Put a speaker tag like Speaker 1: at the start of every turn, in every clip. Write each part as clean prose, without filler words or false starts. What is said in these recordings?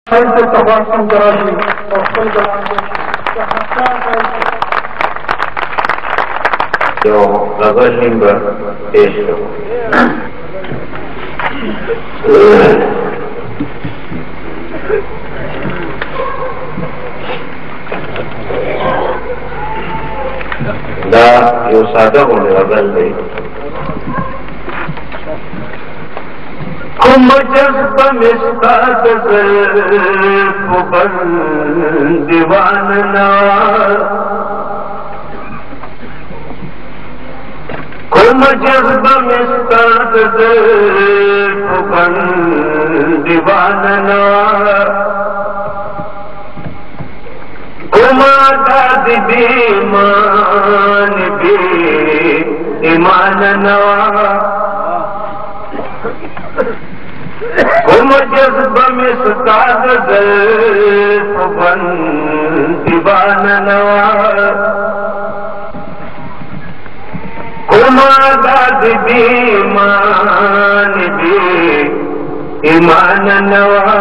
Speaker 1: से तबासम कराजी और कुल
Speaker 2: जो गजल निम्बर पेश करो। दा यो सादा होने गजल दे कुम जज्ब मिस्ताद कुबन दीवान ना कुम जज्ब मिस्ताद कुबन दीवान ना कुमा दाद बेमान बे ईमान नवा कुम जज्ब मिस्ताद कुबन दीवान नवा कुमा दाद बेमान बे ईमान नवा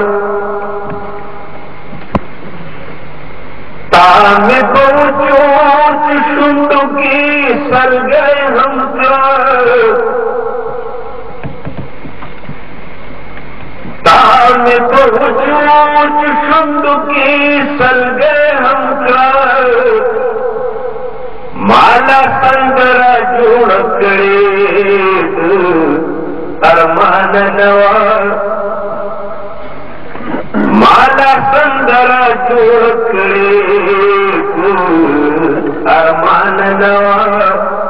Speaker 2: में पहुंचो शुंड की सर गए हम में पहुंचो शुंड की सर गए हम माला संदरा जोड़ करे अरमान नवा माला संदरा जोड़ करे अरमान नवा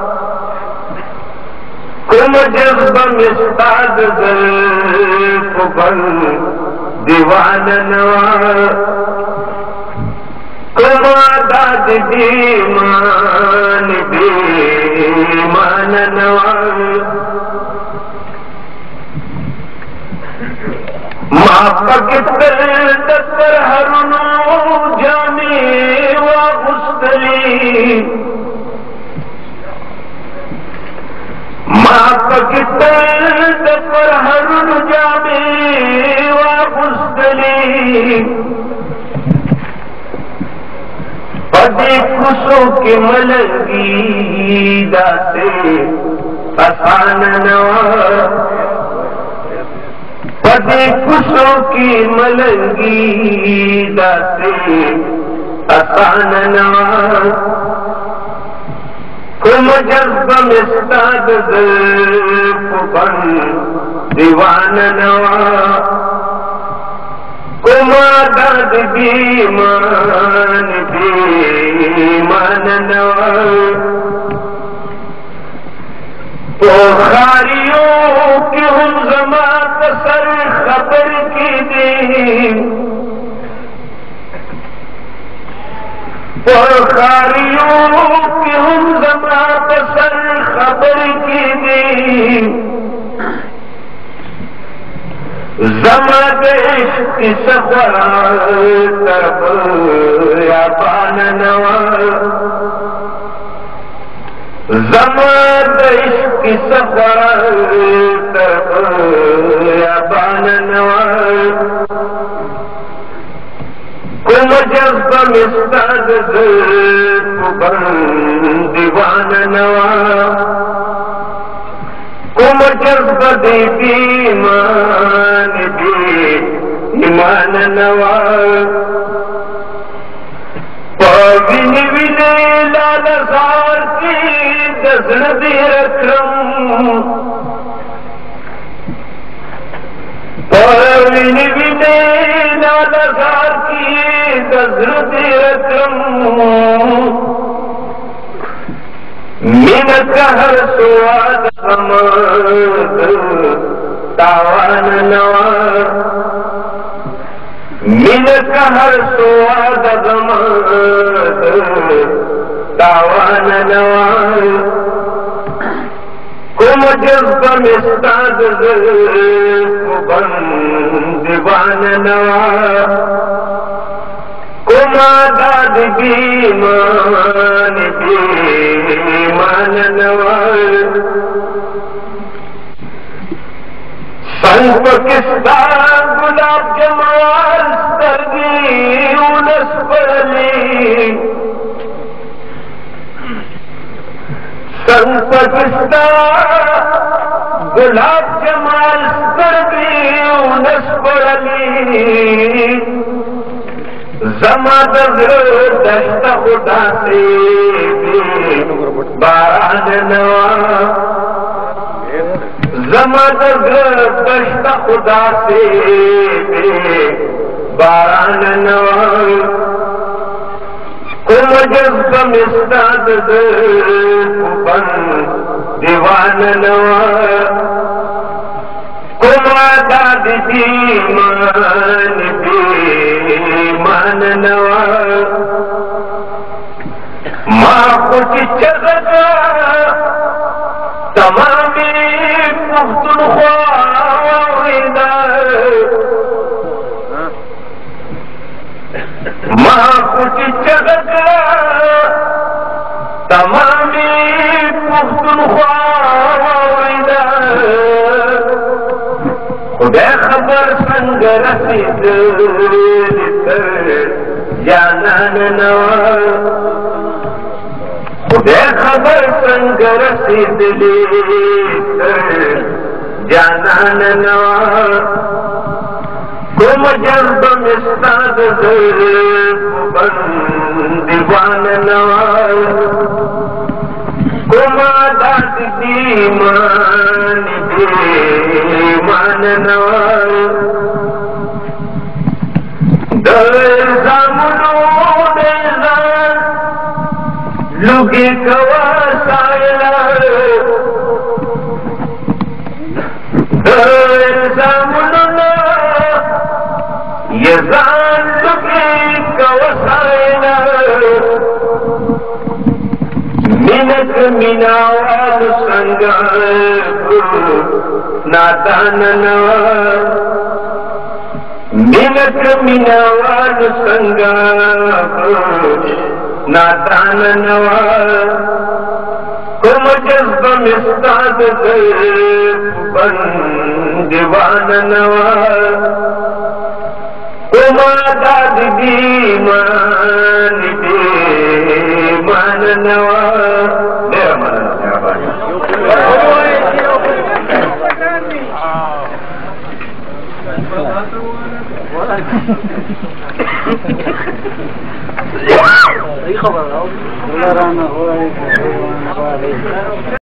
Speaker 2: कुम जज्ब मिस्ताद कुबन दीवान नवा कुम दाद बेमान बेमान नवा माँ पकितर दत्तर हरुनो जाने वा गुस्तली माँ पकितर दत्तर हरुनो जाने वा गुस्तली पदे खुशो के मलंगी दाते आसान नवा पदे खुशों की मलंगी दाते आसान नवा कुम जज्ब मिस्ताद कुबन दीवान नवा कुम दाद बेमान बेमान नवा तो खारियों की हम जमात सर खबर की दे तो खारियों की हम जमात सर खबर की दे जमात इश्क सफरा तरफ या पान नवा जमात इश्क सफर या बान नवा कुम जज्ब मिस्ताद कुबन दीवान नवा कुम जज्ब बेईमान बेईमान नवा पविन विने लाल जार की गजल दे रखम पविन विने लाल जार की गजल दे रखम मिन कहर सुआद समद तावान नवा मिन कहर सुआद तावान नवा कुम जज्ब मिस्ताद कुबन दीवान नवा कुम दाद बेमान बेमान नवा संग किस्ता गुलाब जमाल पाकिस्ता गुलाब जमाल करदी उनस पड़ली जमात दस्त खुदा से बारान नवा जमात दस्त खुदा से बारान नवा कुम जज्ब मिस्ताद बन दीवान नवा कुम दाद मान नवा मां कुछ चलता तमामी पुख्तनख्वा मां कुछ चलता तमामी पुख्तनख्वा खुदा खबर संग रसीद जानन नवा खुदा खबर संग रसीद जानन नवा कुम जज्ब मिस्ताद बन दीवान नवा कुम दाद मान नवा लुगे कवा सायला यजान लुगे कवा सायला मिनक मिनावाल संग नादान नवा मिनक मिनावाल संग नादान नवा कुम जज्ब मिस्ताद बन दीवान नवा कुम दाद मान नवा मेरा
Speaker 1: खबर